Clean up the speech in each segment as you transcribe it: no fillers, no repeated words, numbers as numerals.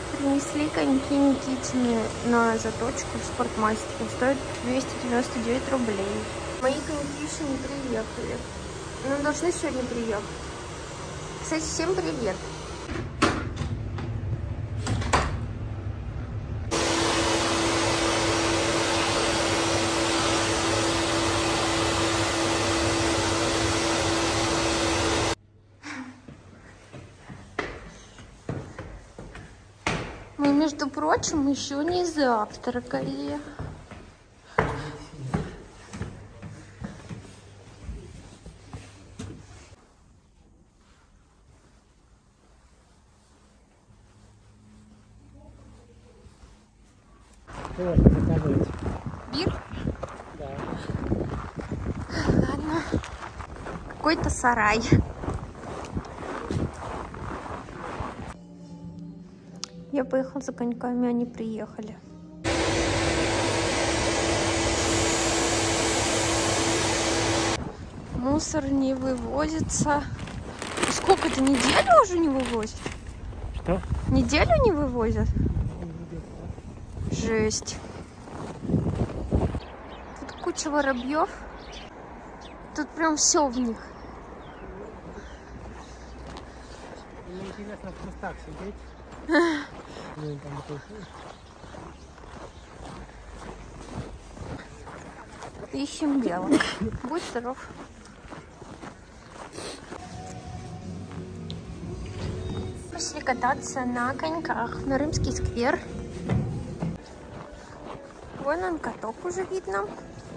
Принесли коньки Никитины на заточку в спортмастере. Стоит 299 рублей. Мои коньки еще не приехали. Но должны сегодня приехать. Кстати, всем привет. Мы, между прочим, еще не завтракали. Бир? Да. Ладно. Какой-то сарай. Я поехала за коньками, они приехали. Мусор не вывозится. Сколько-то, неделю уже не вывозят? Что? Неделю не вывозят? Жесть. Тут куча воробьев. Тут прям все в них. Мне интересно в кустах сидеть. Ищем белок. Будь здоров. Пошли кататься на коньках на Римский сквер. Вон он, каток уже видно.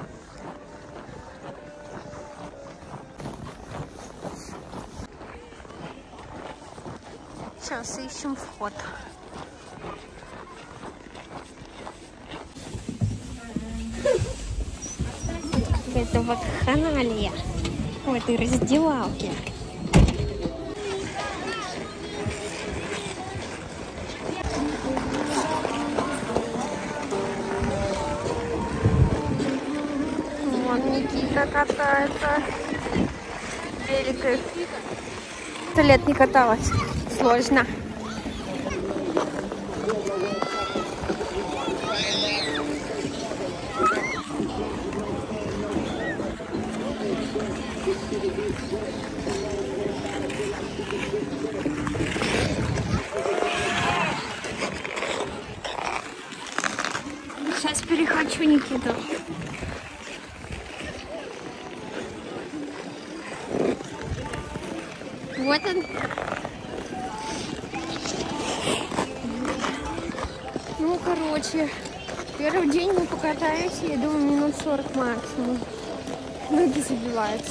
Сейчас ищем вход. Это вот ханалия в этой раздевалке. Вон Никита катается. Великой. 100 лет не каталась. Сложно. Сейчас перехочу Никиту. Вот он. Ну, короче, первый день мы покатаемся, я думаю, минут 40 максимум. Ноги забиваются.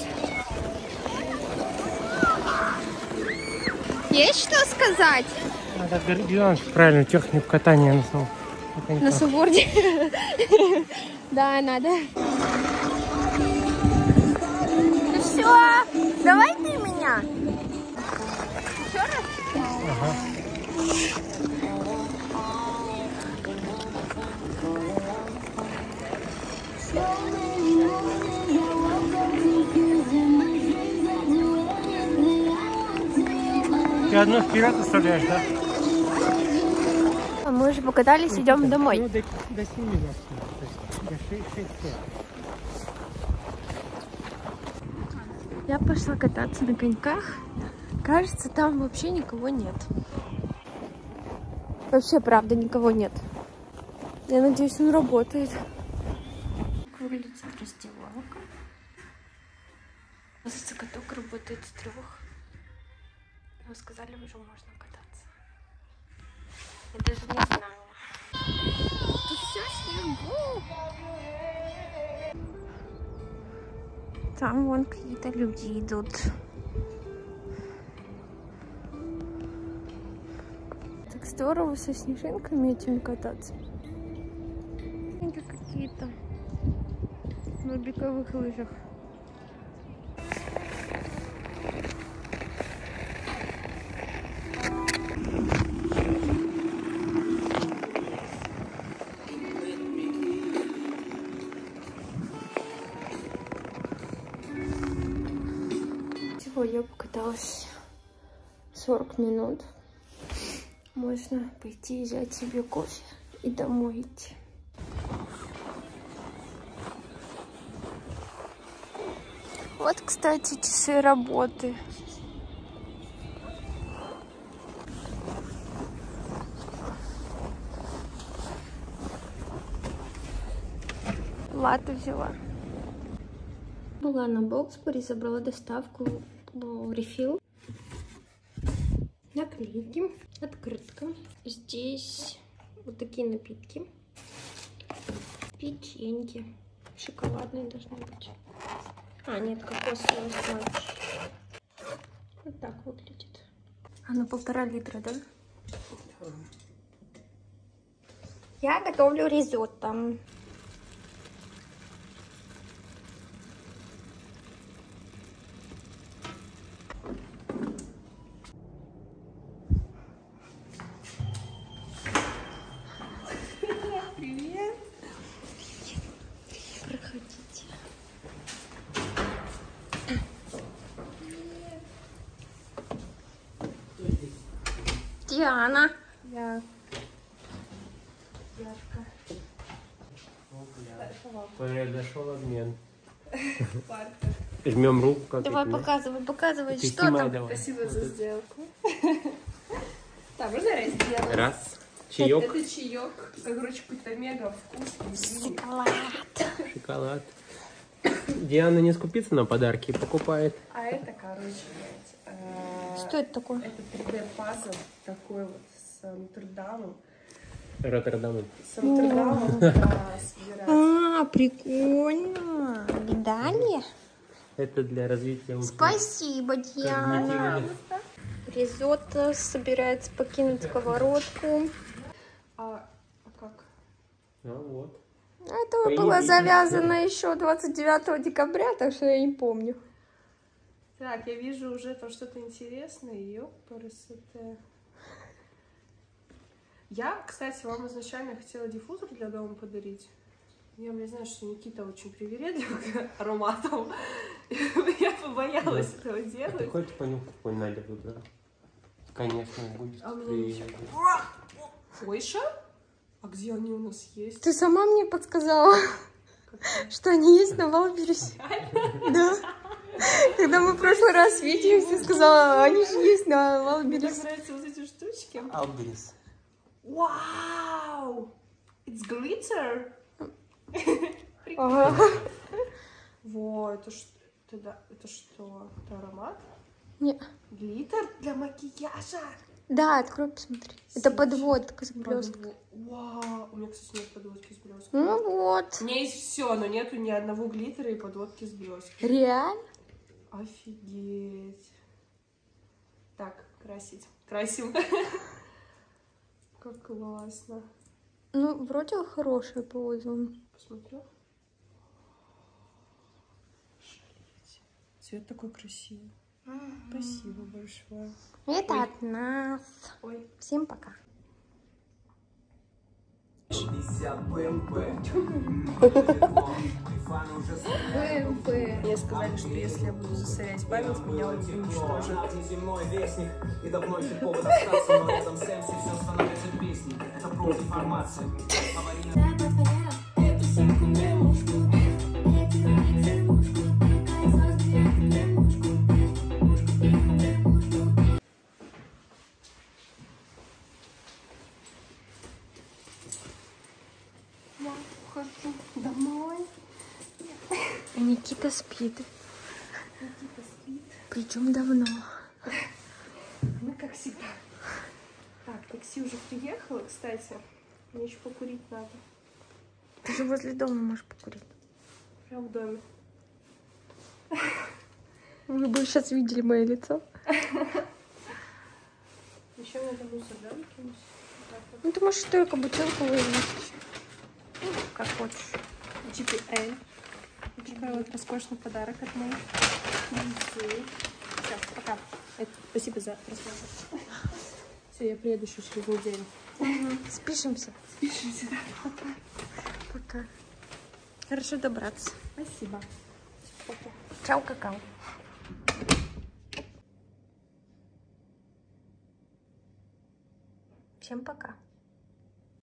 Есть что сказать? Надо делать правильную технику катания на сноуборде. На сноуборде? Да, надо. Ну все, давай ты меня. Еще раз? Ага. Ты одну вперед оставляешь, да? Мы уже покатались, идем домой. Ну, до 7 до 6. Я пошла кататься на коньках. Кажется, там вообще никого нет. Вообще, правда, никого нет. Я надеюсь, он работает. Как выглядит раздевалка. Каток работает с 3. Но сказали, уже можно кататься. Я даже не знаю. Тут все снегу. Там вон какие-то люди идут. Так здорово со снежинками этим кататься. Это какие-то на беговых лыжах. Я покаталась 40 минут. Можно пойти взять себе кофе и домой идти. Вот, кстати, часы работы. Латте взяла. Была на Боксбери, забрала доставку, рефил. Наклейки, открытка. Здесь вот такие напитки. Печеньки. Шоколадные должны быть. А, нет, кокосовый сладкий. Вот так выглядит. А на 1,5 литра, да? Я готовлю ризотто. Привет. Проходите. Диана. Я. Произошел обмен. Паркер. Жмем руку, как Давай это, показывай, Ты что снимай там. давай. Спасибо за сделку. Так, можно разделать? Раз. Чаек. Это чаек. Короче, какой-то мега вкусный. Шоколад. Шоколад. Диана не скупится на подарки, покупает. А это, короче, Что это такое? это 3D-пазл такой вот с Нотр-Дамом. Роттердам. С Нотр-Дамом, да, собирать. А, прикольно. Видали? Это для развития ушей. Спасибо, Диана. Ризотто собирается покинуть сковородку. А как? А вот. Это Поедите. было завязано еще 29 декабря, так что я не помню. Так, я вижу уже там что-то интересное. Ёпарасоте. Я, кстати, вам изначально хотела диффузор для дома подарить. Я знаю, что Никита очень привередлив к ароматам. Я побоялась этого Ты делать. хочешь понюхать какой Надя выбрала? Конечно, будет. А у меня ничего. Ой, что? А где они у нас есть? Ты сама мне подсказала, что они есть на Валбересе. Да. Когда мы в прошлый раз виделись, ты сказала, они же есть на Мне так Валбересе. нравятся вот эти штучки. Алберис. Вау! It's glitter! Ага. Во, это что? Это что? Это аромат? Не. Глиттер для макияжа? Да, открой, посмотри. Это подводка с блесткой. Вау! У меня, кстати, нет подводки с блесткой. Ну вот. У меня есть все, но нету ни одного глиттера и подводки с блесткой. Реально? Офигеть. Так, красить. Красим. Как классно. Ну, вроде хорошая по отзывам. Посмотрю. Шалить. Цвет такой красивый. Спасибо большое. Это Ой. от нас. Ой. Всем пока. 50 БМП. БМП. Мне сказали, что если я буду засорять память, меня уничтожат. Неземной вестник. И давно нет повода остаться, но рядом с МС все становится песней. Это профдеформация. Я ухожу домой. Никита спит. Никита спит. Причем давно. Ну, как всегда. Так, такси уже приехало, кстати. Мне еще покурить надо. Ты же возле дома можешь покурить. Прям в доме. Вы бы сейчас видели мое лицо. Еще надо мусор, да, выкинуть? Так вот. Ну, ты можешь только бутылку вынести. Ну, как хочешь. GPL. Вот такой вот роскошный подарок от моих друзей. Все, пока. Спасибо за просмотр. Все, я приеду еще через неделю. Спишемся. Спишемся, да. Пока. Пока. Хорошо добраться. Спасибо. Пока. Чао, какао. Всем пока.